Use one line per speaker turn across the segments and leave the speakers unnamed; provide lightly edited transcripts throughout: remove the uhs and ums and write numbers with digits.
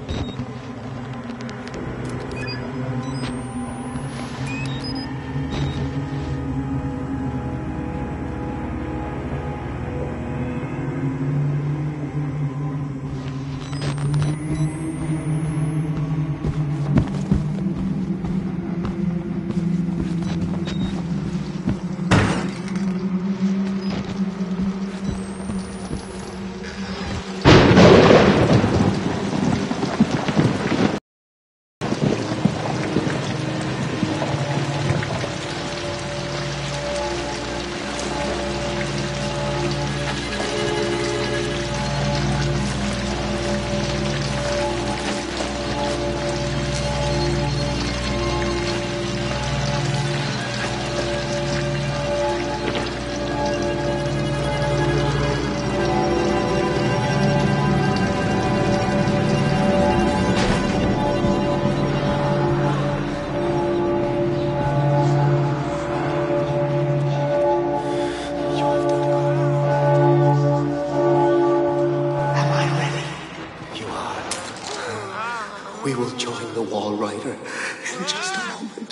We will join the Wall Rider in just a moment.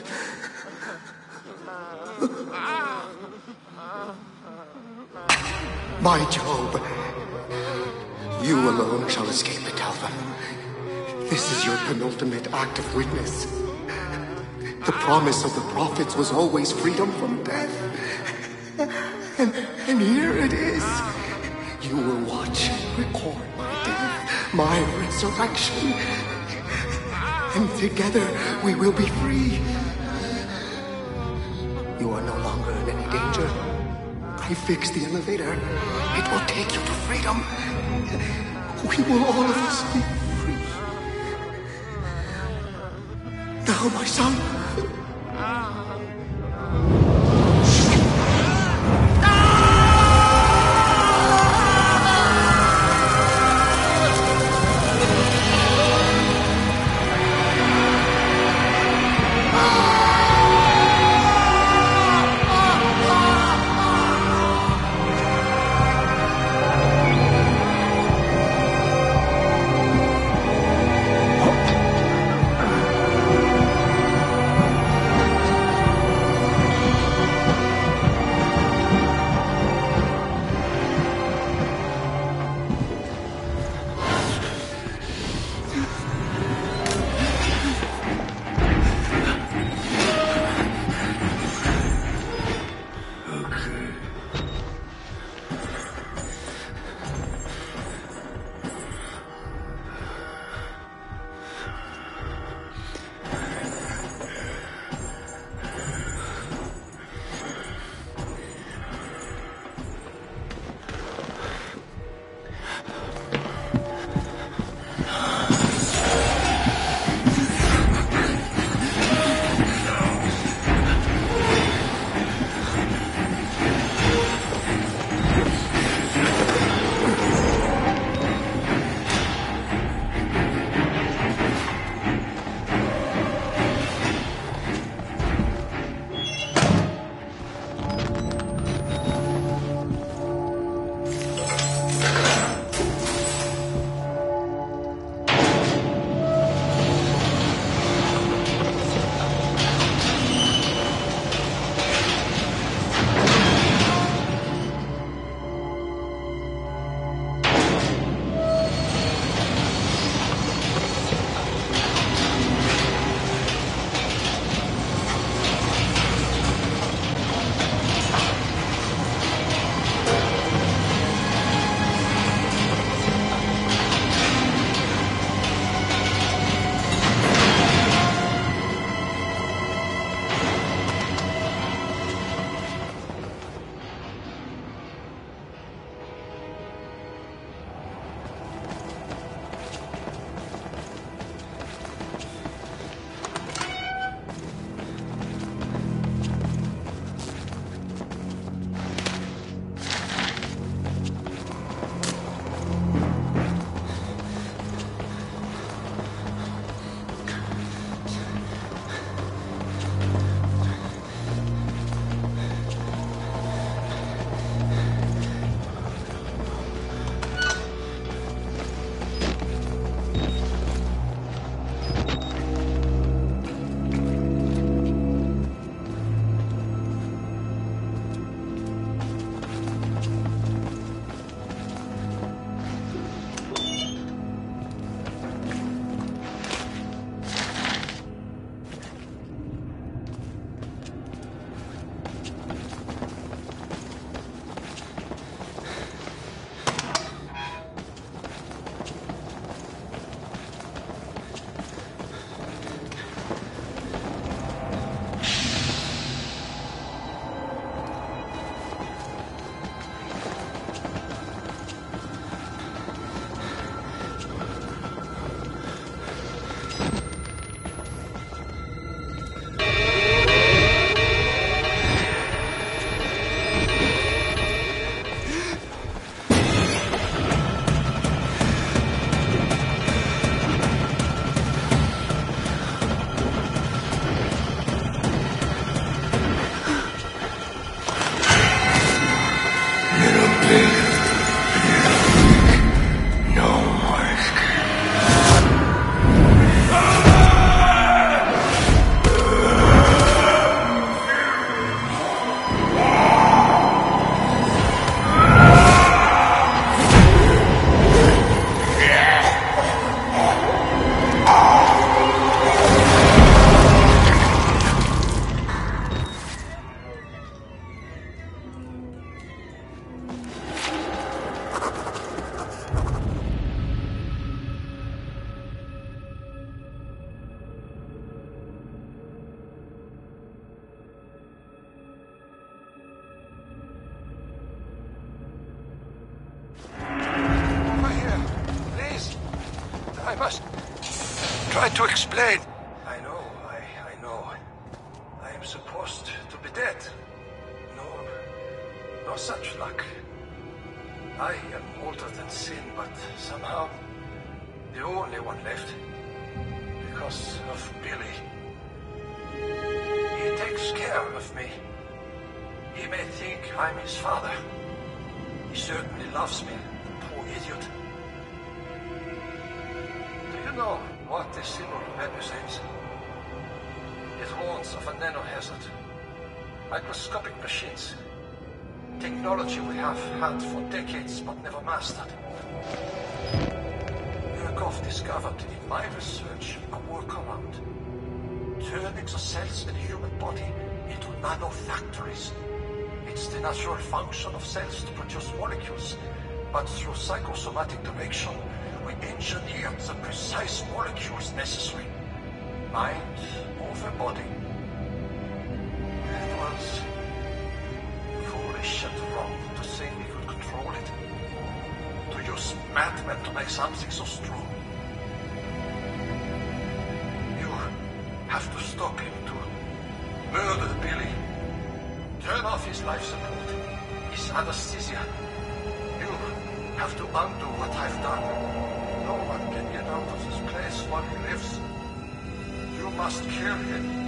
My Job, you alone shall escape the Talva. This is your penultimate act of witness. The promise of the prophets was always freedom from death. And here it is. You will watch and record my death, my resurrection. And together we will be free. You are no longer in any danger. I fixed the elevator. It will take you to freedom. We will all of us be free. Now, my son.
must try to explain. I know. I am supposed to be dead. No such luck. I am older than sin, but somehow the only one left. Because of Billy. He takes care of me. He may think I'm his father. He certainly loves me, the poor idiot. Do you know what this symbol represents? It warns of a nanohazard. Microscopic machines. Technology we have had for decades but never mastered. Murkoff discovered in my research a workaround. Turning the cells in the human body into nanofactories. It's the natural function of cells to produce molecules, but through psychosomatic direction, we engineered the precise molecules necessary. Mind over body. It was foolish and wrong to think we could control it. To use madmen to make something so strong. You have to stop him to murder Billy. Turn off his life support, his anesthesia. You have to undo what I've done. No one can get out of this place while he lives. You must kill him.